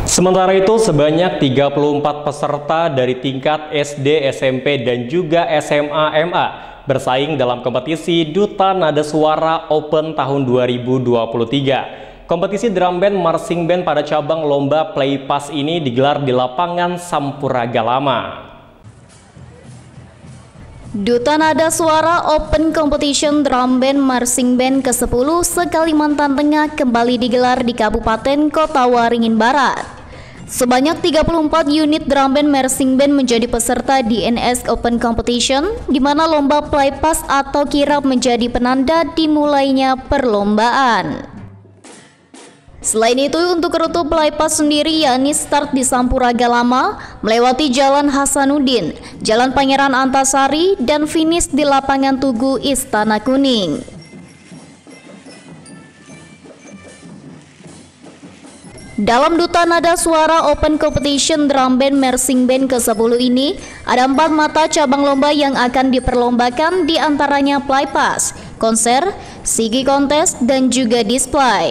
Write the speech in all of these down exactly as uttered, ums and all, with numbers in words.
Sementara itu, sebanyak tiga puluh empat peserta dari tingkat S D, S M P, dan juga S M A M A bersaing dalam kompetisi Duta Nada Suara Open tahun dua ribu dua puluh tiga. Kompetisi drum band marching band pada cabang lomba Playpass ini digelar di lapangan Sampuraga Lama. Duta Nada Suara Open Competition Drum Band Marching Band ke sepuluh se-Kalimantan Tengah kembali digelar di Kabupaten Kota Waringin Barat. Sebanyak tiga puluh empat unit drum band marching band menjadi peserta di N S Open Competition, di mana lomba Playpass atau kirap menjadi penanda dimulainya perlombaan. Selain itu, untuk rute Playpass sendiri yakni start di Sampuraga Lama, melewati Jalan Hasanuddin, Jalan Pangeran Antasari, dan finish di Lapangan Tugu Istana Kuning. Dalam Duta Nada Suara Open Competition Drum Band Marching Band ke sepuluh ini, ada empat mata cabang lomba yang akan diperlombakan, di antaranya Playpass, konser, sigi kontes, dan juga display.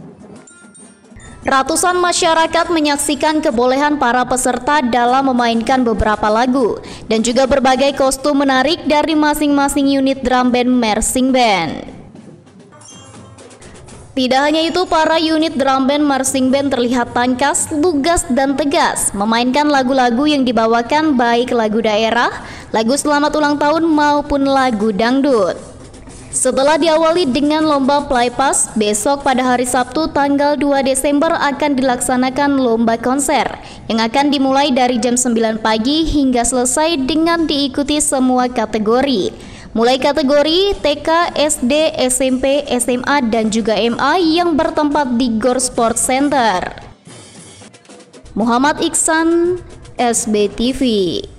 Ratusan masyarakat menyaksikan kebolehan para peserta dalam memainkan beberapa lagu dan juga berbagai kostum menarik dari masing-masing unit drum band marching band. Tidak hanya itu, para unit drum band marching band terlihat tangkas, lugas, dan tegas memainkan lagu-lagu yang dibawakan, baik lagu daerah, lagu selamat ulang tahun, maupun lagu dangdut. Setelah diawali dengan lomba Playpass, besok pada hari Sabtu tanggal dua Desember akan dilaksanakan lomba konser yang akan dimulai dari jam sembilan pagi hingga selesai dengan diikuti semua kategori, mulai kategori T K, S D, S M P, S M A, dan juga M A yang bertempat di Gor Sport Center. Muhammad Iksan, S B T V.